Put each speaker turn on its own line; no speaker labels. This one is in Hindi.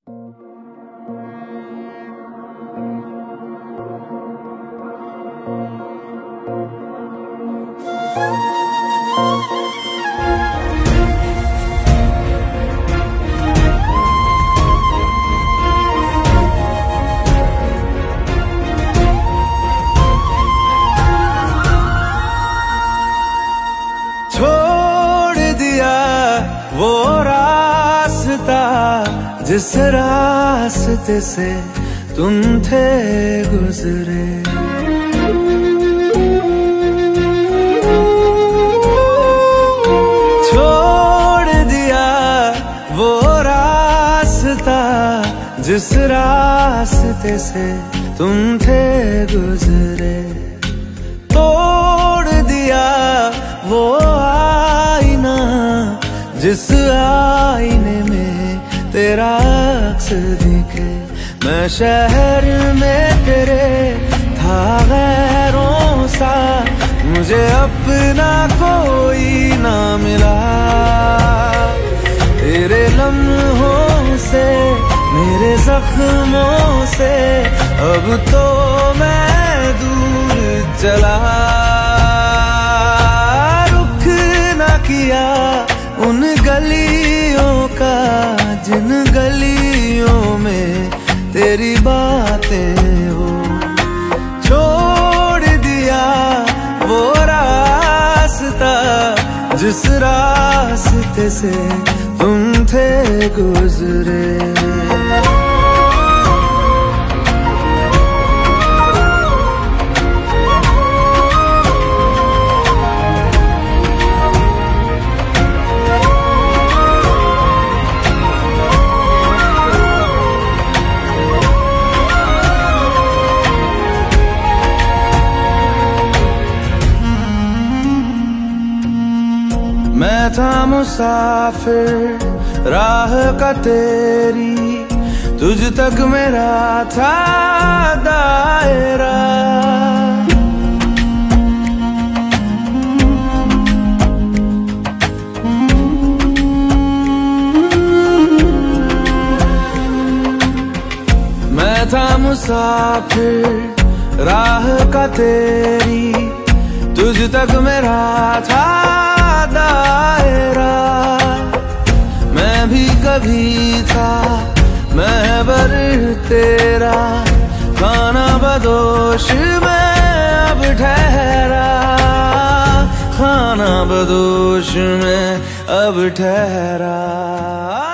वो रास्ता जिस रास्ते से तुम थे गुजरे, छोड़ दिया वो रास्ता जिस रास्ते से तुम थे गुजरे, तोड़ दिया वो आईना जिस आईने में तेरा अक्स दिखे। मैं शहर में तेरे था गैरों सा, मुझे अपना कोई ना मिला। तेरे लम्हों से मेरे जख्मों से अब तो मैं दूर चला। रुख ना किया उन गलियों का जिन गलियों में तेरी बातें हो, छोड़ दिया वो रास्ता जिस रास्ते से तुम थे गुजरे। मैं था मुसाफिर राह का तेरी, तुझ तक मेरा था दायरा। मैं था मुसाफिर राह का तेरी, तुझ तक मेरा था दायरा। मैं भी कभी था महबर तेरा, खाना बदोश में अब ठहरा, खाना बदोश में अब ठहरा।